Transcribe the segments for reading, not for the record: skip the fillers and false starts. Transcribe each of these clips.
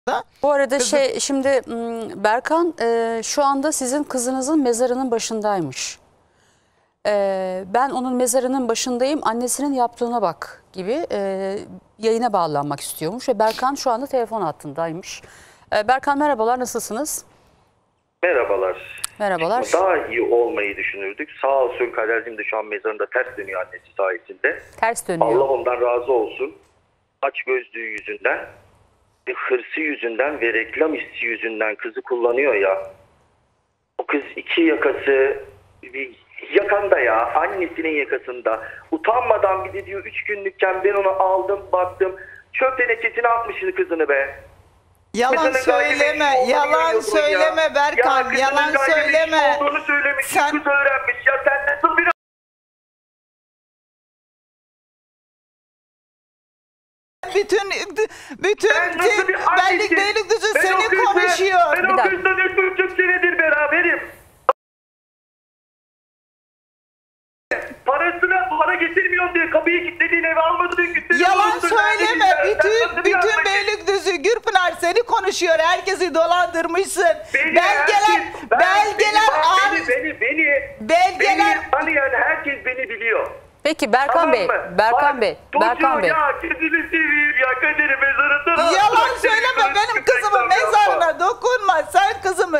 Bu arada şimdi Berkan şu anda sizin kızınızın mezarının başındaymış. Ben onun mezarının başındayım, annesinin yaptığına bak gibi yayına bağlanmak istiyormuş ve Berkan şu anda telefon hattındaymış. Berkan merhabalar, nasılsınız? Merhabalar. Merhabalar. Daha iyi olmayı düşünürdük. Sağ olsun kadercim de şu an mezarında ters dönüyor annesi sayesinde. Ters dönüyor. Allah ondan razı olsun. Aç gözlüğü yüzünden, hırsı yüzünden ve reklam hissi yüzünden kızı kullanıyor ya. O kız iki yakası bir yakanda ya, annesinin yakasında. Utanmadan bir de diyor 3 günlükken ben onu aldım baktım. Çöp tenekesine atmışsın kızını be. Yalan söyleme, yalan söyleme ya. Berkan, yalan söyleme. Olduğunu söylemiş, sen kız öğrenmiş ya, sen nasıl bir... bütün Beylikdüzü seni konuşuyor. Ben o kızla 4,5 senedir beraberim. Para getirmiyorum diye kapıyı kilitlediğin eve almadığın gün. Yalan söyleme. Bütün Beylikdüzü, Gürpınar seni konuşuyor. Herkesi dolandırmışsın. Belgeler tanıyan herkes beni biliyor. Peki Berkan Bey, Berkan Bey. Ya kendini seveyim ya, Kader'i mezarında. Yalan söyleme, benim kızımın mezarına dokunma. Sen kızımı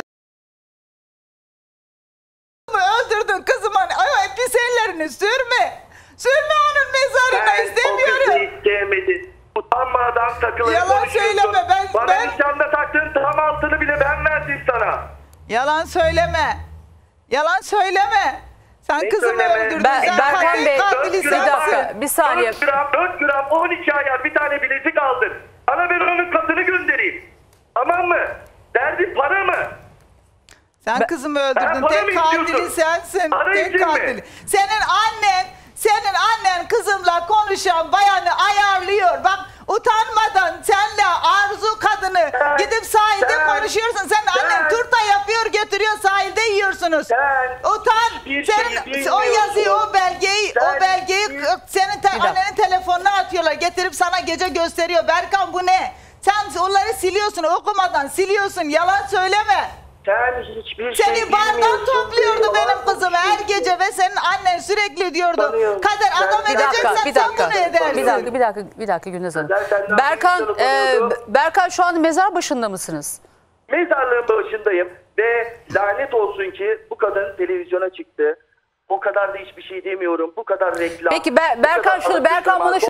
öldürdün kızımın pis ellerini sürme. Sürme onun mezarına, istemiyorum. Ben o kızı istemedin. Utanmadan takılır. Yalan söyleme, Bana nişanda taktığın tam altını bile ben verdim sana. Yalan söyleme. Yalan söyleme. Sen Ne kızımı söyleme? öldürdün. Berkan Bey, bir dakika, bir saniye. 4 gram 12 ayar bir tane bilezik aldın. Ana ben onun katını göndereyim. Tamam mı? Derdin para mı? Sen kızımı öldürdün. Tek katili sensin. Tek katili. Senin annen kızımla konuşan bayanı ayarlıyor. Bak utanmadan senle Arzu kadını gidip sahilde konuşuyorsun. Senin annen turta yapıyor, götürüyor, sahilde yiyorsunuz. Utan. Senin o yazıyı, o belgeyi senin annenin telefonuna atıyorlar. Getirip sana gece gösteriyor. Berkan bu ne? Sen onları siliyorsun, okumadan siliyorsun. Yalan söyleme. Sen hiçbir şey Seni bardan topluyordu benim kızım her gece ve senin annen sürekli diyordu. Kader adam edeceksen sen bunu edersin. Bir dakika Gülnaz Hanım. Berkan şu an mezar başında mısınız? Mezarlığın başındayım ve lanet olsun ki bu kadın televizyona çıktı. O kadar da hiçbir şey demiyorum. Bu kadar reklam. Peki Berkan bana şu...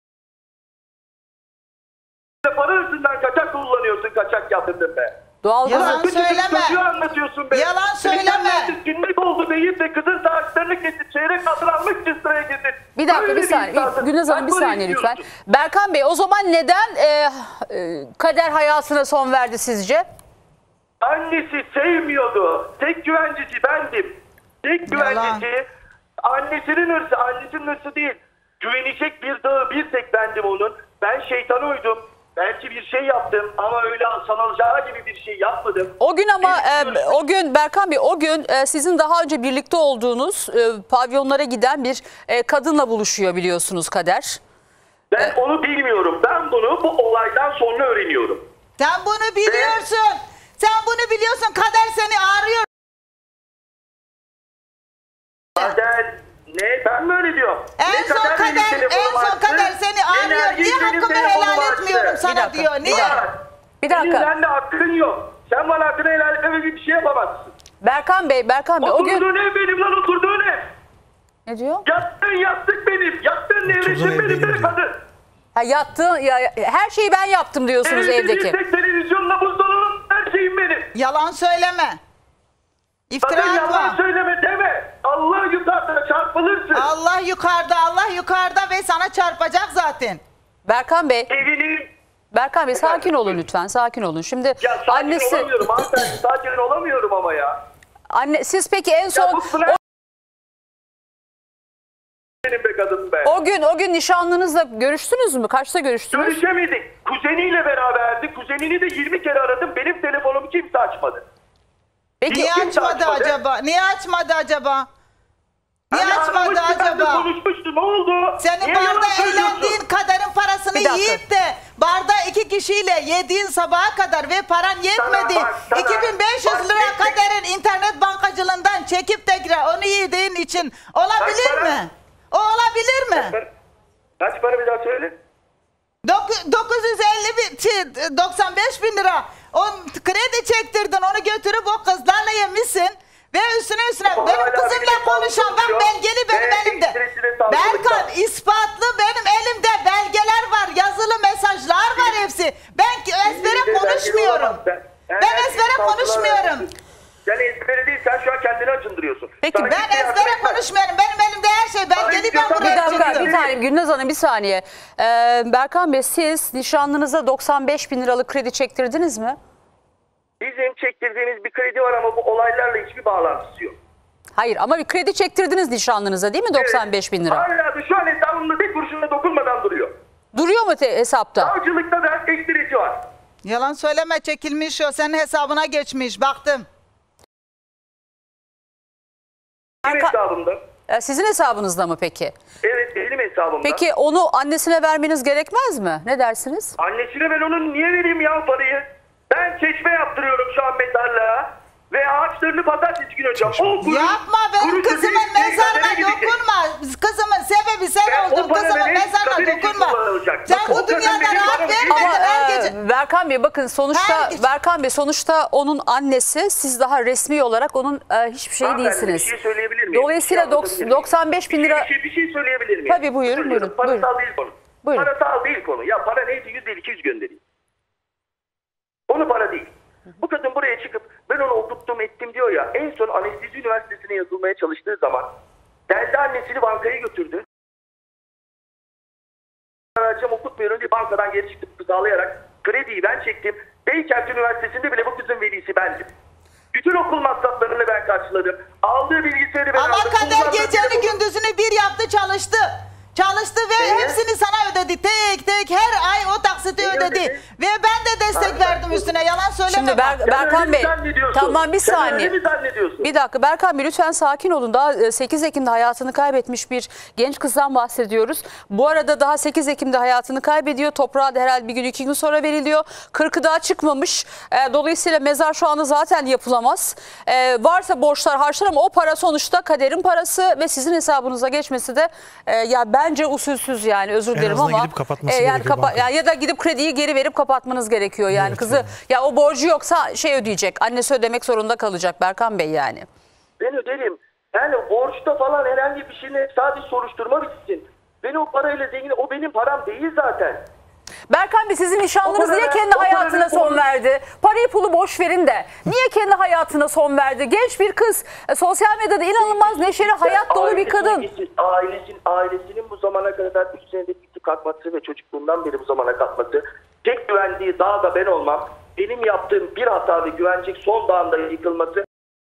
Para hırsından kaçak kullanıyorsun, kaçak yaptırdın be. Yalan söyleme. Anlatıyorsun be. Yalan söyleme. Günlük oldu deyip de kızın saatlerini kesip çeyrek altın almış sıraya getir. Bir dakika, bir saniye. Gülnaz Hanım bir saniye lütfen. Berkan Bey, o zaman neden Kader hayatına son verdi sizce? Annesi sevmiyordu. Tek güvencesi bendim. Tek güvencesi annesinin hırsı değil. Güvenecek bir dağı bir tek bendim onun. Ben şeytana uydum. Belki bir şey yaptım ama öyle sanılacağı gibi bir şey yapmadım. O gün ama Berkan Bey, o gün sizin daha önce birlikte olduğunuz pavyonlara giden bir kadınla buluşuyor biliyorsunuz Kader. Ben onu bilmiyorum. Ben bunu bu olaydan sonra öğreniyorum. Sen bunu biliyorsun. Sen bunu biliyorsun. Kader seni arıyor. Kader ne? Ben mi öyle diyorum? En son Kader seni arıyor. Niye hakkımı helal etmiyorum sana diyor. Niye? Bir dakika. Senin de hakkın yok. Sen bana hakkını helal etmeme gibi bir şey yapamazsın. Berkan Bey o gün... Oturduğun ev benim lan, oturduğun ev. Ne diyor? Yastık benim. Yattığın nevresim benim de kadın. Her şeyi ben yaptım diyorsunuz evdeki. Tek televizyonla buzdolabı her şeyim benim. Yalan söyleme. İftira atma. Yalan söyleme deme. Allah yukarıda, çarpılırsın. Allah yukarıda ve sana çarpacak zaten. Berkan Bey. Berkan Bey Efendim? sakin olun lütfen, sakin olun. Şimdi ya sakin annesi... olamıyorum hanımefendi, sakin olamıyorum ama ya. Siz peki en son... Benim be kadın be. O gün nişanlınızla görüştünüz mü? Kaçta görüştünüz? Görüşemedik. Kuzeniyle beraberdi. Kuzenini de 20 kere aradım. Benim telefonumu kimse açmadı. Peki niye açmadı acaba? Niye açmadı aramıştı, ben de acaba? konuşmuştu. Ne oldu? Senin Niye yalan barda söylüyorsun? eğlendiğin kadarın parasını Bir dakika. yiyip de barda 2 kişiyle yediğin sabaha kadar ve paran yetmedi. Sana, 2500 bak, lira tek- kadarın internet bankacılığından çekip de onu yediğin için olabilir Kaç para? mi? O olabilir mi? Kaç para bir daha söyle? 95 bin lira. O kredi çektirdin, onu götürüp o kızlarla yemişsin. Ve üstüne Ama benim hala kızımla benim konuşan bak konuşuyor. belgeli benim Ve elimde. ekstresine saldırdıktan. Berkan ispatlı benim elimde belgeler var, yazılı mesajlar var hepsi. Ben ezbere konuşmuyorum. Ben ezbere konuşmuyorum. Sen ezbere değil, sen şu an kendini acındırıyorsun. Peki, Sana Ben kimse yardım ezbere etmez. konuşmuyorum. Benim elimde her şey belgeli, ben Bir Bir buraya dakika, çıktım. bir tane Gülnaz Hanım bir saniye. Berkan Bey, siz nişanlınıza 95 bin liralık kredi çektirdiniz mi? Bizim çektirdiğimiz bir kredi var ama bu olaylarla hiçbir bağlantısı yok. Hayır, ama bir kredi çektirdiniz nişanlınıza değil mi 95 bin lira? Hala da şu an hesabımda bir kurşuna dokunmadan duruyor. Duruyor mu hesapta? Savcılıkta da ekstresi var. Yalan söyleme, çekilmiş o. Senin hesabına geçmiş. Baktım. Benim hesabımda. Sizin hesabınızda mı peki? Evet, benim hesabımda. Peki onu annesine vermeniz gerekmez mi? Ne dersiniz? Annesine ben onun niye vereyim ya parayı? Ben çeşme yaptırıyorum şu an mezarlığa. Ve ağaçlarını pazartesi günü hocam. Yapma, benim kızımın mezarına dokunma. Kızımın sebebi sen Ben o oldun. para Kızımın benim mezarına kadın için dokunma. kullanılacak. Sen Bakın, bu o kadın dünyada benim rahat param değil. vermedin Ama her gece. Berkan Bey bakın sonuçta Her gece- Berkan Bey sonuçta onun annesi, siz daha resmi olarak onun hiçbir şey Hanımefendi, değilsiniz. Bir şey söyleyebilir miyim? Dolayısıyla Bir şey anlatabilir miyim? 95 bin lira... Bir şey söyleyebilir miyim? Tabii, buyurun, Özür buyurun, dilerim. Parasal buyurun. değil konu. Buyurun. Parasal değil konu. Ya para neydi? 150-200 göndereyim. Konu para değil. Bu kadın buraya çıkıp ben onu okuttum ettim diyor ya. En son Anestezi Üniversitesi'ne yazılmaya çalıştığı zaman geldi annesini bankaya götürdü. Vereceğim okutmuyorum diye bankadan geri çıktım sağlayarak krediyi ben çektim. Beykent Üniversitesi'nde bile bu kızın velisi bendim. Bütün okul masraflarını ben karşıladım. Aldığı bilgisayarı ben Ama aldım. kader Kullandığı geceni telefonu- gündüzünü bir yaptı, çalıştı. Çalıştı ve hepsini sana ödedi. Tek tek her ay o taksiti Neyi ödedi. ödedi? Ve ben de destek verdim üstüne. Yalan söyleme. Şimdi bak. Sen Berkan öyle mi Bey, zannediyorsun? tamam bir Sen saniye. öyle mi zannediyorsun? Bir dakika Berkan Bey lütfen sakin olun. Daha 8 Ekim'de hayatını kaybetmiş bir genç kızdan bahsediyoruz. Bu arada daha 8 Ekim'de hayatını kaybediyor. Toprağa da herhalde bir gün 2 gün sonra veriliyor. 40'ı daha çıkmamış. Dolayısıyla mezar şu anda zaten yapılamaz. Varsa borçlar harçlar ama o para sonuçta kaderin parası ve sizin hesabınıza geçmesi de ya bence usulsüz yani, özür dilerim azından ama gidip kapatması gerekiyor bankanın. ya da gidip krediyi geri verip kapatmanız gerekiyor yani. Evet, Kızı yani. ya o borcu yoksa şey ödeyecek. Annesi ödemek zorunda kalacak Berkan Bey yani. Ben öderim. Yani borçta falan herhangi bir şeyle sadece soruşturma bitsin. Beni o parayla zengin, o benim param değil zaten. Berkan Bey sizin nişanlınız O niye para- kendi o para hayatına ne son olur? verdi? Parayı pulu boş verin de. Niye kendi hayatına son verdi? Genç bir kız. Sosyal medyada inanılmaz neşeli, hayat dolu bir kadın. Ailesinin bu zamana kadar 3 senedir gitti kalkması ve çocukluğundan beri bu zamana kalkması. Tek güvendiği dağ da ben olmam. Benim yaptığım bir hata ve güvenecek son dağında yıkılması.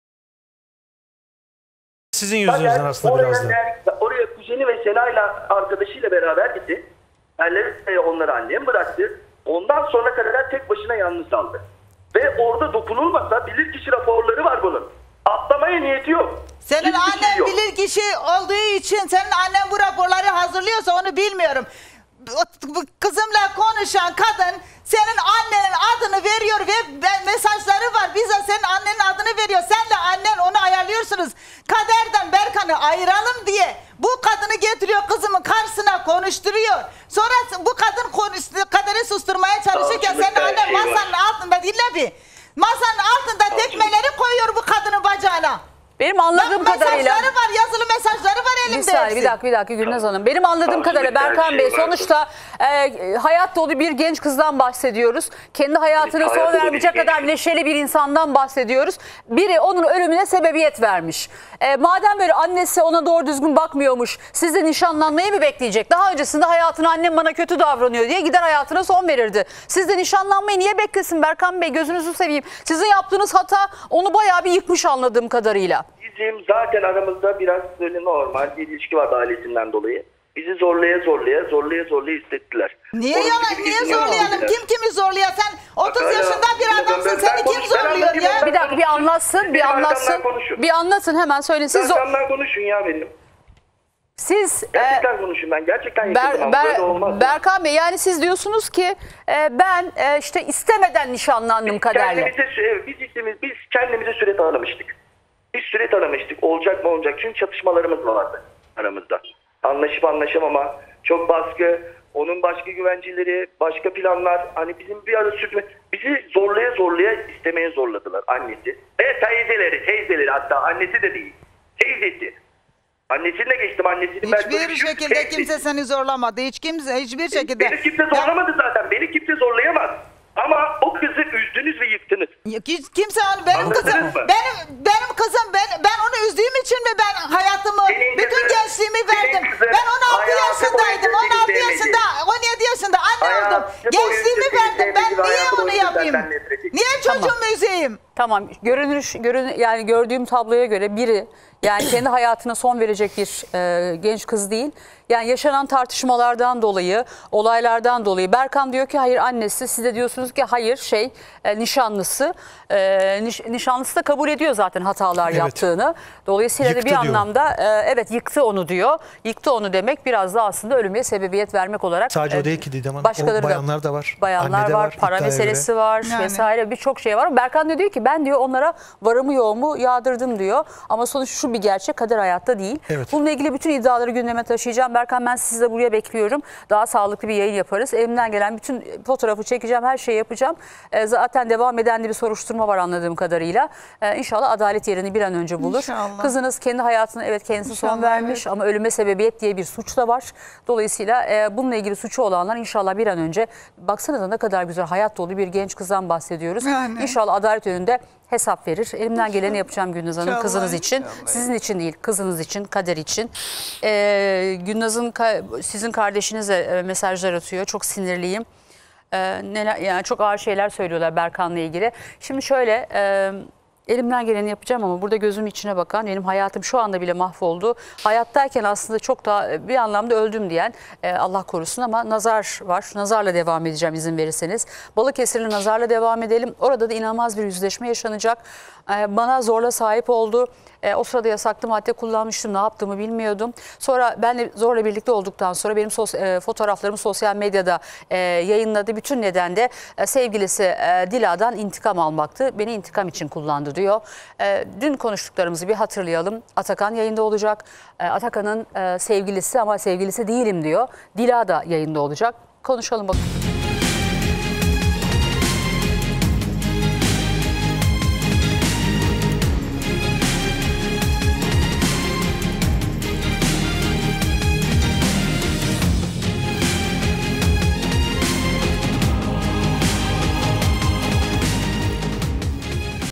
Sizin yüzünüzden aslında biraz da. Oraya kuzeni ve Sena'yla arkadaşıyla beraber gitti. Benleri onları annem bıraktı. Ondan sonra kadar tek başına yalnız kaldı. Ve orada dokunulmasa bilirkişi raporları var bunun. Atlamaya niyeti yok. Senin Hiçbir şey annen yok. bilir kişi olduğu için senin annen bu raporları hazırlıyorsa onu bilmiyorum. Bu kızımla konuşan kadın senin annenin adını veriyor ve mesajları var. Bize senin annenin adını veriyor. Senle annen onu ayarlıyorsunuz. Kaderden Berkan'ı ayıralım diye bu kadını getiriyor kızımın karşısına konuşturuyor. Sonra bu kadın kaderi susturmaya çalışırken senin Savcılıkta annen şey var. masanın altında dinle bir. Masanın altında tekmeleri koyuyor bu kadının bacağına. Benim anladığım Bak, kadarıyla... mesajları var, yazılı mesajları var elimde. Bir saniye, hepsi. bir dakika Gülnaz Hanım. Benim anladığım Savcılıkta kadarıyla her Berkan şey Bey var. sonuçta hayat dolu bir genç kızdan bahsediyoruz. Kendi hayatına Hayat son dolu bir vermeyecek genç kadar kız. neşeli bir insandan bahsediyoruz. Biri onun ölümüne sebebiyet vermiş. Madem böyle annesi ona doğru düzgün bakmıyormuş, siz de nişanlanmayı mı bekleyecek? Daha öncesinde hayatına annem bana kötü davranıyor diye gider hayatına son verirdi. Siz de nişanlanmayı niye beklesin Berkan Bey? Gözünüzü seveyim. Sizin yaptığınız hata onu bayağı bir yıkmış anladığım kadarıyla. Bizim zaten aramızda biraz böyle normal bir ilişki vardı ailesinden dolayı. Bizi zorlaya istettiler. Niye Onun yalan? gibi Niye yüzüne zorlayalım? aldılar. Kim kimi zorluyor? Sen 30 Bak, yaşında bir ben- adamsın. ben Seni kim konuş- ben zorluyor anlatayım, ya? ben- Bir dakika bir anlatsın, bir Benim anlatsın. arkamdan konuşun. Bir anlatın hemen söyleyin. Siz Arkamdan konuşun ya benim. Siz Gerçekten konuşayım ben. Gerçekten yaşadım. Böyle olmaz. Berkan Bey, yani siz diyorsunuz ki ben işte istemeden nişanlandım kaderle. Biz kendimize süre tanımıştık. Biz süre tanımıştık. Olacak mı olacak? Çünkü çatışmalarımız vardı aramızda. Anlaşıp anlaşamama, çok baskı, onun başka güvenceleri, başka planlar. Hani bizim bir ara bizi zorlaya istemeye zorladılar annesi. Ve teyzeleri hatta annesi de değil. Teyzesi. Annesini de geçtim. Annesini ben Hiçbir şekilde kimse seni zorlamadı. Hiçbir şekilde. Beni kimse zorlamadı zaten. Beni kimse zorlayamaz. Ama o kızı üzdünüz ve yıktınız. Kimse onu benim Anladınız kızım, mı? benim kızım, ben onu üzdüğüm için mi ben hayatımı, bütün gençliğimi verdim. Ben 16 yaşındaydım. 16 yaşında, 17 yaşında anne oldum. Gençliğimi verdim. Ben niye onu yapayım? Niye çocuğumu üzeyim? Tamam, yani gördüğüm tabloya göre biri yani kendi hayatına son verecek bir genç kız değil. Yani yaşanan tartışmalardan dolayı, olaylardan dolayı Berkan diyor ki hayır annesi, siz de diyorsunuz ki hayır nişanlısı. Nişanlısı da kabul ediyor zaten hatalar yaptığını. Dolayısıyla Yıktı da bir diyor. anlamda evet yıktı onu diyor. Yıktı onu demek biraz da aslında ölümüne sebebiyet vermek olarak. Sadece o değil ki Didem Hanım. Başkaları O bayanlar da var. Bayanlar Anne de var, para iddiaya meselesi göre. var Yani. vesaire, birçok şey var. Berkan diyor ki ben diyor onlara varımı yoğumu yağdırdım diyor. Ama sonuç şu bir gerçek, kader hayatta değil. Evet. Bununla ilgili bütün iddiaları gündeme taşıyacağım. Berkan, ben sizi de buraya bekliyorum. Daha sağlıklı bir yayın yaparız. Elimden gelen bütün fotoğrafı çekeceğim, her şeyi yapacağım. Zaten devam eden de bir soruşturma var anladığım kadarıyla. İnşallah adalet yerini bir an önce bulur. İnşallah. Kızınız kendi hayatına kendisi son İnşallah, vermiş ama ölüme sebebiyet diye bir suç da var. Dolayısıyla bununla ilgili suçu olanlar inşallah bir an önce, baksanıza ne kadar güzel hayat dolu bir genç kızdan bahsediyoruz. Yani. İnşallah adalet önünde hesap verir. Elimden geleni yapacağım Gülnaz Hanım, İnşallah, kızınız için. inşallah. Sizin için değil, kızınız için, kader için. Gülnaz'ın sizin kardeşiniz de mesajlar atıyor. Çok sinirliyim. Yani çok ağır şeyler söylüyorlar Berkan'la ilgili. Şimdi şöyle, elimden geleni yapacağım ama burada gözüm içine bakan, benim hayatım şu anda bile mahvoldu. Hayattayken aslında çok daha bir anlamda öldüm diyen, Allah korusun, ama nazar var. Nazarla devam edeceğim izin verirseniz. Balıkesir'le nazarla devam edelim. Orada da inanılmaz bir yüzleşme yaşanacak. Bana zorla sahip oldu. O sırada yasaklı madde kullanmıştım. Ne yaptığımı bilmiyordum. Sonra benle zorla birlikte olduktan sonra benim fotoğraflarımı sosyal medyada yayınladı. Bütün neden de sevgilisi Dila'dan intikam almaktı. Beni intikam için kullandı diyor. Dün konuştuklarımızı bir hatırlayalım. Atakan yayında olacak. Atakan'ın sevgilisi ama sevgilisi değilim diyor. Dila da yayında olacak. Konuşalım bakalım.